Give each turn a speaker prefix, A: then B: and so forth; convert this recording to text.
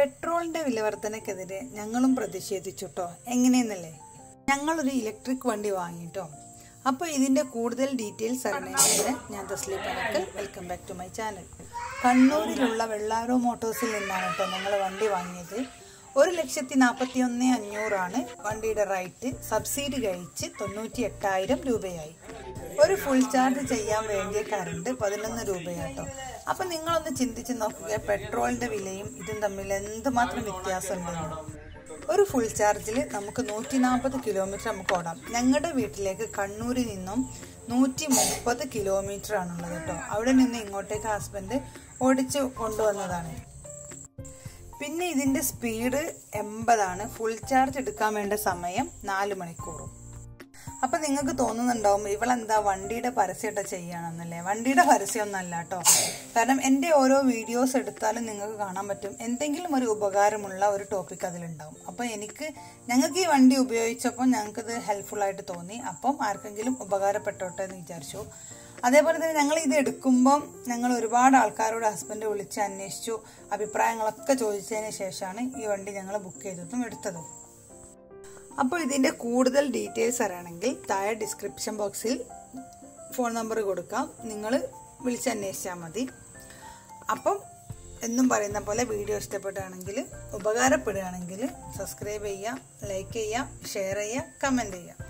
A: പെട്രോളിന്റെ വിലവർധനക്കെതിരെ ഞങ്ങളും പ്രതിഷേധിച്ചുട്ടോ. എങ്ങനെയെന്നല്ലേ, ഞങ്ങളൊരു ഇലക്ട്രിക് വണ്ടി വാങ്ങിട്ടോ. അപ്പോൾ ഇതിന്റെ കൂടുതൽ ഡീറ്റെയിൽസ് അറിയണമെങ്കിൽ ഞാൻ Thasleem Panakkal. Welcome back to my channel. കണ്ണൂരിലുള്ള വെള്ളാരോ മോട്ടോഴ്സിൽ നിന്നാണ് കേട്ടോ ഞങ്ങൾ വണ്ടി വാങ്ങിയത്. 1,41,500 വണ്ടിയുടെ റേറ്റ്. സബ്സിഡി കഴിച്ച് 98,000 രൂപയായി. ഒരു ഫുൾ ചാർജ് ചെയ്യാൻ വേണ്ടിയ കറണ്ട് 11 രൂപയാട്ടോ. അപ്പം നിങ്ങളൊന്ന് ചിന്തിച്ച് നോക്കുക, പെട്രോളിന്റെ വിലയും ഇതും തമ്മിൽ എന്തുമാത്രം വ്യത്യാസം ഉണ്ടെന്ന്. ഒരു ഫുൾ ചാർജിൽ നമുക്ക് 140 കിലോമീറ്റർ നമുക്ക് ഓടാം. ഞങ്ങളുടെ വീട്ടിലേക്ക് കണ്ണൂരിൽ നിന്നും 130 കിലോമീറ്റർ ആണുള്ളത് കേട്ടോ. അവിടെ നിന്ന് ഇങ്ങോട്ടേക്ക് ഹസ്ബൻഡ് ഓടിച്ച് കൊണ്ടുവന്നതാണ്. പിന്നെ ഇതിന്റെ സ്പീഡ് 80 ഫുൾ ചാർജ് എടുക്കാൻ വേണ്ട സമയം 4 മണിക്കൂറും. അപ്പൊ നിങ്ങൾക്ക് തോന്നുന്നുണ്ടാവും ഇവളെന്താ വണ്ടിയുടെ പരസ്യമൊക്കെ ചെയ്യാണെന്നല്ലേ. വണ്ടിയുടെ പരസ്യമൊന്നല്ല കേട്ടോ. കാരണം എൻ്റെ ഓരോ വീഡിയോസ് എടുത്താലും നിങ്ങൾക്ക് കാണാൻ പറ്റും എന്തെങ്കിലും ഒരു ഉപകാരമുള്ള ഒരു ടോപ്പിക് അതിലുണ്ടാവും. അപ്പം ഞങ്ങൾക്ക് ഈ വണ്ടി ഉപയോഗിച്ചപ്പോൾ ഞങ്ങൾക്കിത് ഹെൽപ്ഫുൾ ആയിട്ട് തോന്നി. അപ്പം ആർക്കെങ്കിലും ഉപകാരപ്പെട്ടോട്ടെ എന്ന് വിചാരിച്ചു. അതേപോലെ തന്നെ ഞങ്ങൾ ഇത് എടുക്കുമ്പം ഞങ്ങൾ ഒരുപാട് ആൾക്കാരോട് ഹസ്ബൻഡ് വിളിച്ച് അന്വേഷിച്ചു. അഭിപ്രായങ്ങളൊക്കെ ചോദിച്ചതിന് ശേഷമാണ് ഈ വണ്ടി ഞങ്ങൾ ബുക്ക് ചെയ്തതും എടുത്തതും. അപ്പോൾ ഇതിൻ്റെ കൂടുതൽ ഡീറ്റെയിൽസ് അറിയണമെങ്കിൽ താഴെ ഡിസ്ക്രിപ്ഷൻ ബോക്സിൽ ഫോൺ നമ്പർ കൊടുക്കാം. നിങ്ങൾ വിളിച്ചന്വേഷിച്ചാൽ മതി. അപ്പം എന്നും പറയുന്ന പോലെ വീഡിയോ ഇഷ്ടപ്പെടുകയാണെങ്കിൽ, ഉപകാരപ്പെടുകയാണെങ്കിൽ സബ്സ്ക്രൈബ് ചെയ്യുക, ലൈക്ക് ചെയ്യുക, ഷെയർ ചെയ്യുക, കമൻറ്റ് ചെയ്യുക.